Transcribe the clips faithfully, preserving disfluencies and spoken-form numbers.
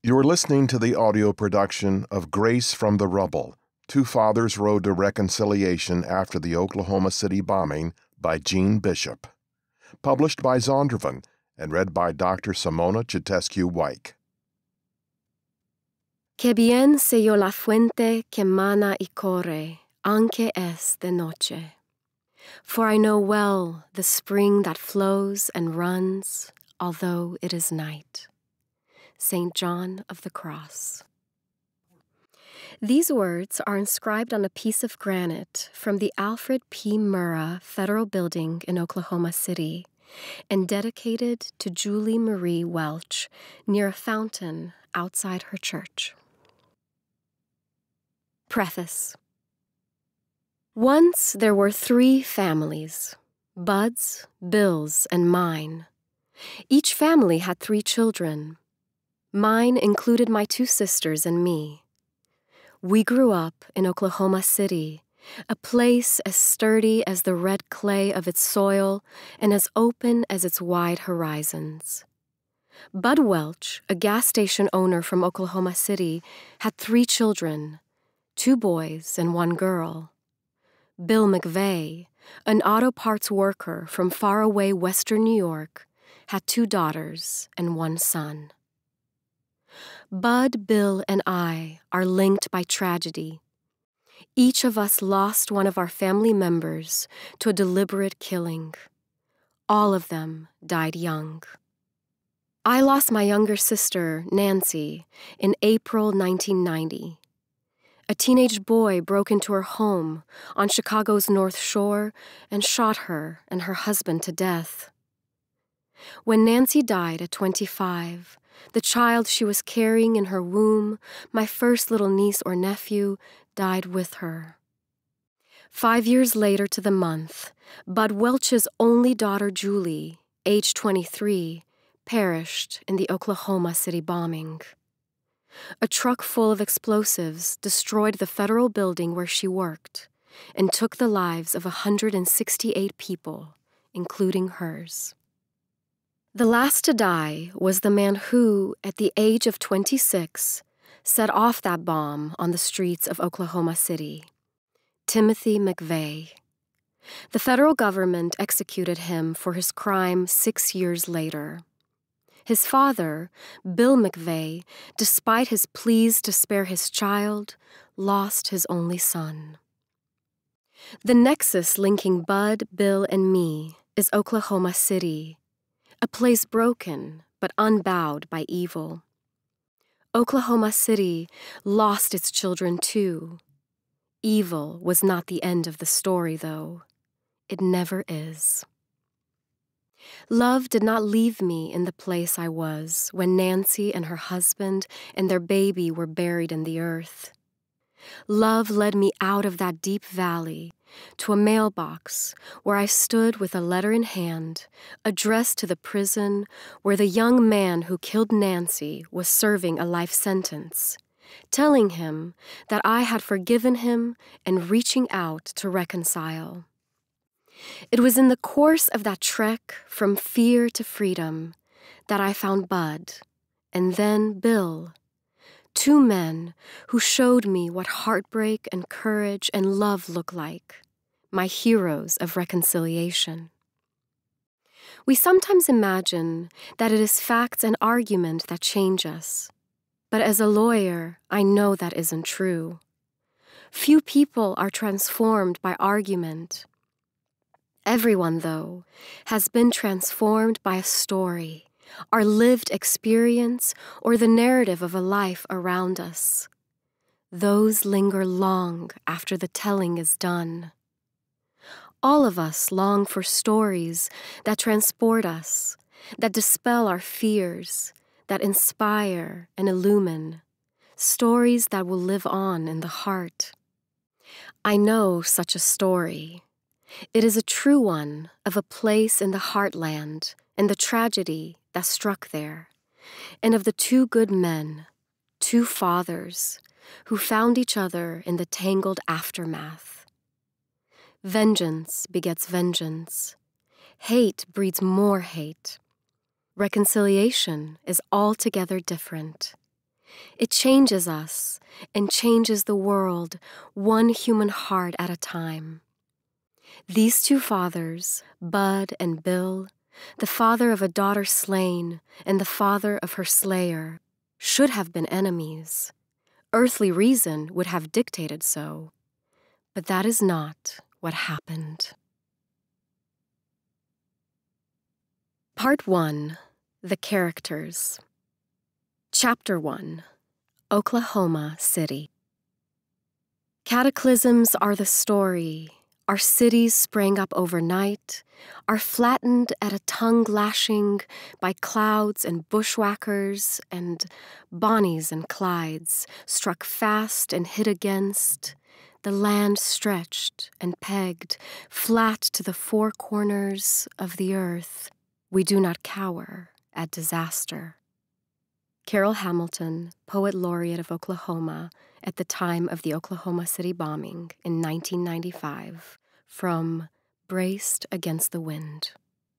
You are listening to the audio production of Grace from the Rubble, Two Fathers' Road to Reconciliation After the Oklahoma City Bombing by Jeanne Bishop. Published by Zondervan and read by Doctor Simona Chitescu-Weik. Que bien sé yo la fuente que mana y corre, aunque es de noche. For I know well the spring that flows and runs, although it is night. Saint John of the Cross. These words are inscribed on a piece of granite from the Alfred P. Murrah Federal Building in Oklahoma City and dedicated to Julie Marie Welch near a fountain outside her church. Preface. Once there were three families, Bud's, Bill's, and mine. Each family had three children. Mine included my two sisters and me. We grew up in Oklahoma City, a place as sturdy as the red clay of its soil and as open as its wide horizons. Bud Welch, a gas station owner from Oklahoma City, had three children, two boys and one girl. Bill McVeigh, an auto parts worker from faraway western New York, had two daughters and one son. Bud, Bill, and I are linked by tragedy. Each of us lost one of our family members to a deliberate killing. All of them died young. I lost my younger sister, Nancy, in April nineteen ninety. A teenage boy broke into her home on Chicago's North Shore and shot her and her husband to death. When Nancy died at twenty-five, the child she was carrying in her womb, my first little niece or nephew, died with her. Five years later to the month, Bud Welch's only daughter, Julie, age twenty-three, perished in the Oklahoma City bombing. A truck full of explosives destroyed the federal building where she worked and took the lives of one hundred sixty-eight people, including hers. The last to die was the man who, at the age of twenty-six, set off that bomb on the streets of Oklahoma City, Timothy McVeigh. The federal government executed him for his crime six years later. His father, Bill McVeigh, despite his pleas to spare his child, lost his only son. The nexus linking Bud, Bill, and me is Oklahoma City, a place broken but unbowed by evil. Oklahoma City lost its children too. Evil was not the end of the story, though. It never is. Love did not leave me in the place I was when Nancy and her husband and their baby were buried in the earth. Love led me out of that deep valley to a mailbox where I stood with a letter in hand addressed to the prison where the young man who killed Nancy was serving a life sentence, telling him that I had forgiven him and reaching out to reconcile. It was in the course of that trek from fear to freedom that I found Bud, and then Bill, two men who showed me what heartbreak and courage and love look like, my heroes of reconciliation. We sometimes imagine that it is facts and argument that change us, but as a lawyer, I know that isn't true. Few people are transformed by argument. Everyone, though, has been transformed by a story, our lived experience, or the narrative of a life around us. Those linger long after the telling is done. All of us long for stories that transport us, that dispel our fears, that inspire and illumine, stories that will live on in the heart. I know such a story. It is a true one of a place in the heartland and the tragedy that struck there, and of the two good men, two fathers, who found each other in the tangled aftermath. Vengeance begets vengeance. Hate breeds more hate. Reconciliation is altogether different. It changes us and changes the world, one human heart at a time. These two fathers, Bud and Bill, the father of a daughter slain and the father of her slayer, should have been enemies. Earthly reason would have dictated so, but that is not what happened. Part one. The Characters. Chapter one. Oklahoma City. Cataclysms are the story. Our cities sprang up overnight, are flattened at a tongue lashing by clouds and bushwhackers, and Bonnies and Clydes struck fast and hit against, the land stretched and pegged flat to the four corners of the earth. We do not cower at disaster. Carol Hamilton, Poet Laureate of Oklahoma, at the time of the Oklahoma City bombing in nineteen ninety-five, from Braced Against the Wind.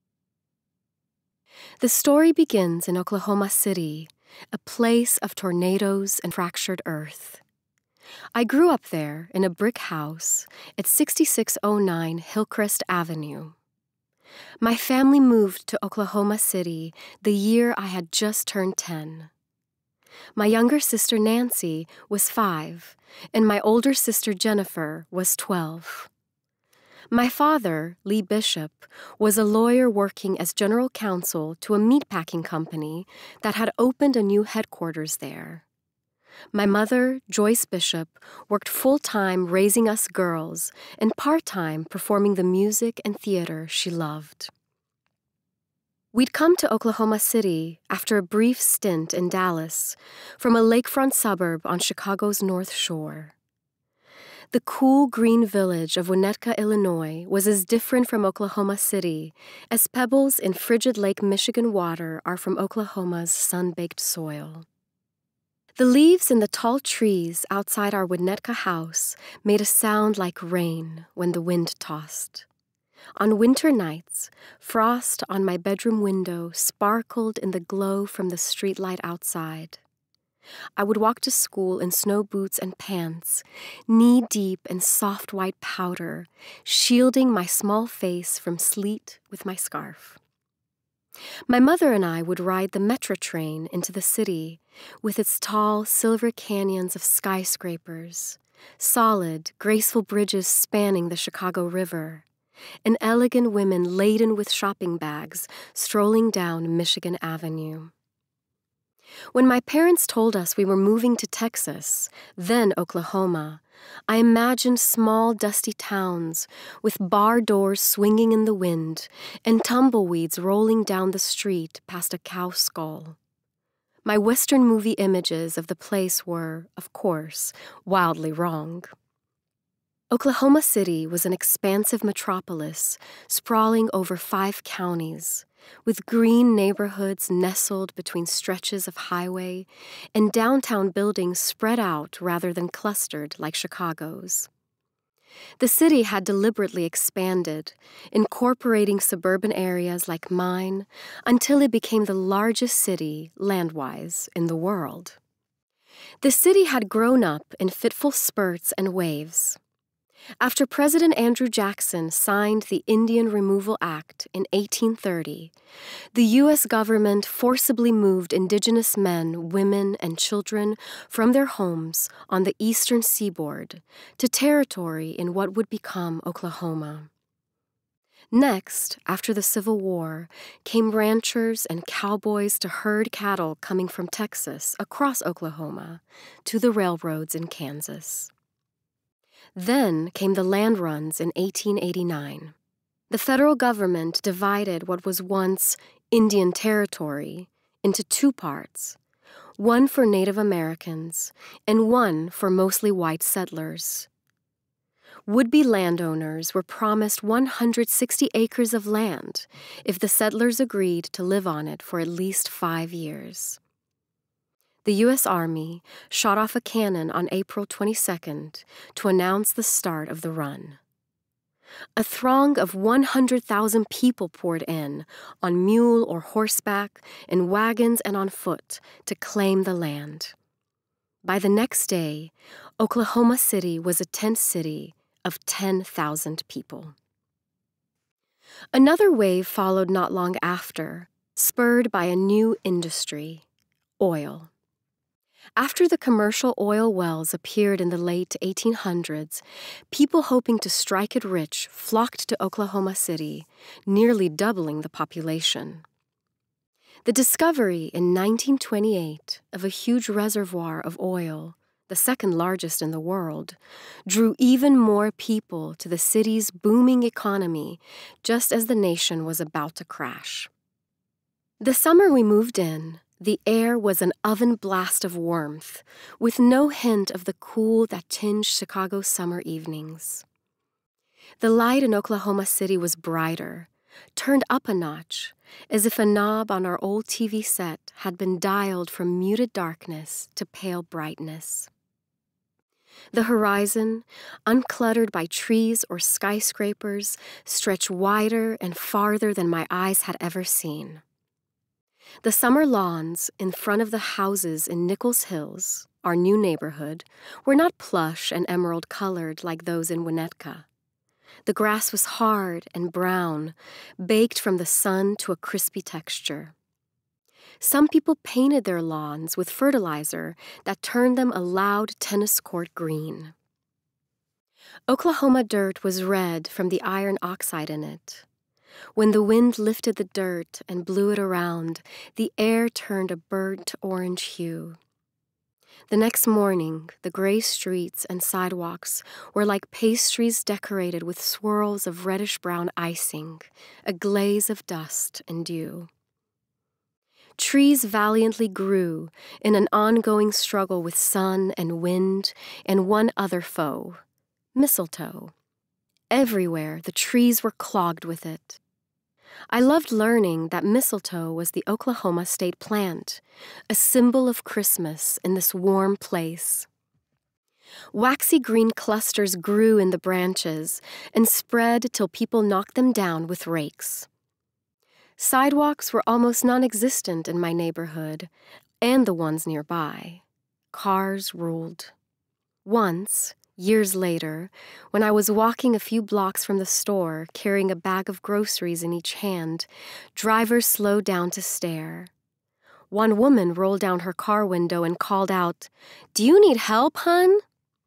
The story begins in Oklahoma City, a place of tornadoes and fractured earth. I grew up there in a brick house at sixty-six oh nine Hillcrest Avenue. My family moved to Oklahoma City the year I had just turned ten. My younger sister Nancy was five, and my older sister Jennifer was twelve. My father, Lee Bishop, was a lawyer working as general counsel to a meatpacking company that had opened a new headquarters there. My mother, Joyce Bishop, worked full-time raising us girls and part-time performing the music and theater she loved. We'd come to Oklahoma City after a brief stint in Dallas from a lakefront suburb on Chicago's North Shore. The cool green village of Winnetka, Illinois was as different from Oklahoma City as pebbles in frigid Lake Michigan water are from Oklahoma's sun-baked soil. The leaves in the tall trees outside our Winnetka house made a sound like rain when the wind tossed. On winter nights, frost on my bedroom window sparkled in the glow from the streetlight outside. I would walk to school in snow boots and pants, knee-deep in soft white powder, shielding my small face from sleet with my scarf. My mother and I would ride the Metro train into the city with its tall silver canyons of skyscrapers, solid, graceful bridges spanning the Chicago River, and elegant women laden with shopping bags strolling down Michigan Avenue. When my parents told us we were moving to Texas, then Oklahoma, I imagined small, dusty towns with bar doors swinging in the wind and tumbleweeds rolling down the street past a cow skull. My Western movie images of the place were, of course, wildly wrong. Oklahoma City was an expansive metropolis sprawling over five counties, with green neighborhoods nestled between stretches of highway and downtown buildings spread out rather than clustered like Chicago's. The city had deliberately expanded, incorporating suburban areas like mine until it became the largest city, land-wise, in the world. The city had grown up in fitful spurts and waves. After President Andrew Jackson signed the Indian Removal Act in eighteen thirty, the U S government forcibly moved indigenous men, women, and children from their homes on the eastern seaboard to territory in what would become Oklahoma. Next, after the Civil War, came ranchers and cowboys to herd cattle coming from Texas across Oklahoma to the railroads in Kansas. Then came the land runs in eighteen eighty-nine. The federal government divided what was once Indian Territory into two parts, one for Native Americans and one for mostly white settlers. Would-be landowners were promised one hundred sixty acres of land if the settlers agreed to live on it for at least five years. The U S Army shot off a cannon on April twenty-second to announce the start of the run. A throng of one hundred thousand people poured in, on mule or horseback, in wagons and on foot, to claim the land. By the next day, Oklahoma City was a tent city of ten thousand people. Another wave followed not long after, spurred by a new industry, oil. After the commercial oil wells appeared in the late eighteen hundreds, people hoping to strike it rich flocked to Oklahoma City, nearly doubling the population. The discovery in nineteen twenty-eight of a huge reservoir of oil, the second largest in the world, drew even more people to the city's booming economy just as the nation was about to crash. The summer we moved in, the air was an oven blast of warmth, with no hint of the cool that tinged Chicago's summer evenings. The light in Oklahoma City was brighter, turned up a notch, as if a knob on our old T V set had been dialed from muted darkness to pale brightness. The horizon, uncluttered by trees or skyscrapers, stretched wider and farther than my eyes had ever seen. The summer lawns in front of the houses in Nichols Hills, our new neighborhood, were not plush and emerald-colored like those in Winnetka. The grass was hard and brown, baked from the sun to a crispy texture. Some people painted their lawns with fertilizer that turned them a loud tennis court green. Oklahoma dirt was red from the iron oxide in it. When the wind lifted the dirt and blew it around, the air turned a burnt orange hue. The next morning, the gray streets and sidewalks were like pastries decorated with swirls of reddish-brown icing, a glaze of dust and dew. Trees valiantly grew in an ongoing struggle with sun and wind and one other foe, mistletoe. Everywhere, the trees were clogged with it. I loved learning that mistletoe was the Oklahoma state plant, a symbol of Christmas in this warm place. Waxy green clusters grew in the branches and spread till people knocked them down with rakes. Sidewalks were almost non-existent in my neighborhood and the ones nearby. Cars ruled. Once, years later, when I was walking a few blocks from the store, carrying a bag of groceries in each hand, drivers slowed down to stare. One woman rolled down her car window and called out, "Do you need help, hun?"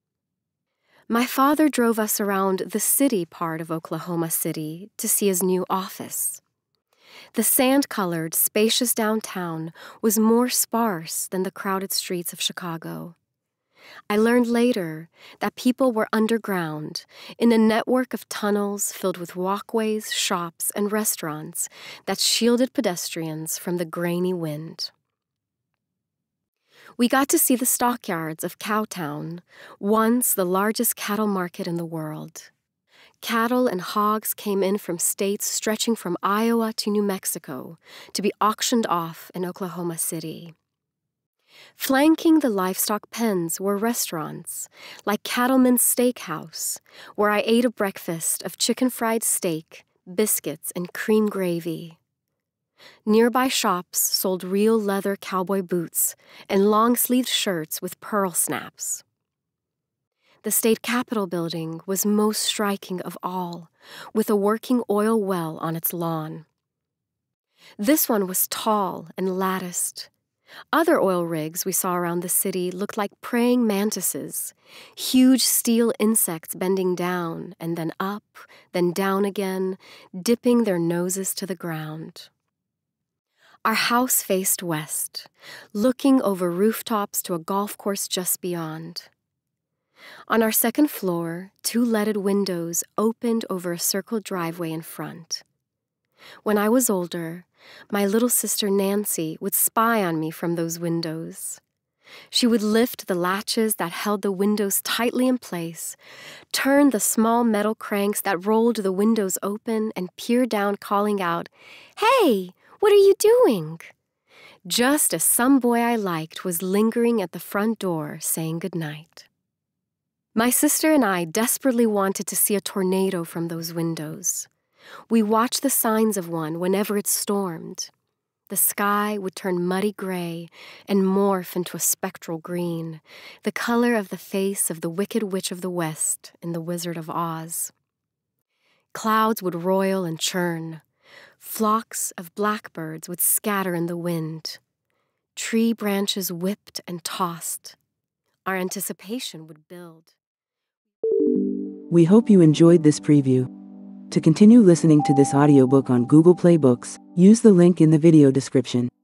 My father drove us around the city part of Oklahoma City to see his new office. The sand-colored, spacious downtown was more sparse than the crowded streets of Chicago. I learned later that people were underground in a network of tunnels filled with walkways, shops, and restaurants that shielded pedestrians from the grainy wind. We got to see the stockyards of Cowtown, once the largest cattle market in the world. Cattle and hogs came in from states stretching from Iowa to New Mexico to be auctioned off in Oklahoma City. Flanking the livestock pens were restaurants, like Cattleman's Steakhouse, where I ate a breakfast of chicken-fried steak, biscuits, and cream gravy. Nearby shops sold real leather cowboy boots and long-sleeved shirts with pearl snaps. The state capitol building was most striking of all, with a working oil well on its lawn. This one was tall and latticed. Other oil rigs we saw around the city looked like praying mantises, huge steel insects bending down and then up, then down again, dipping their noses to the ground. Our house faced west, looking over rooftops to a golf course just beyond. On our second floor, two leaded windows opened over a circled driveway in front. When I was older, my little sister Nancy would spy on me from those windows. She would lift the latches that held the windows tightly in place, turn the small metal cranks that rolled the windows open, and peer down, calling out, "Hey, what are you doing?" Just as some boy I liked was lingering at the front door saying goodnight. My sister and I desperately wanted to see a tornado from those windows. We watched the signs of one whenever it stormed. The sky would turn muddy gray and morph into a spectral green, the color of the face of the Wicked Witch of the West in The Wizard of Oz. Clouds would roil and churn. Flocks of blackbirds would scatter in the wind. Tree branches whipped and tossed. Our anticipation would build. We hope you enjoyed this preview. To continue listening to this audiobook on Google Play Books, use the link in the video description.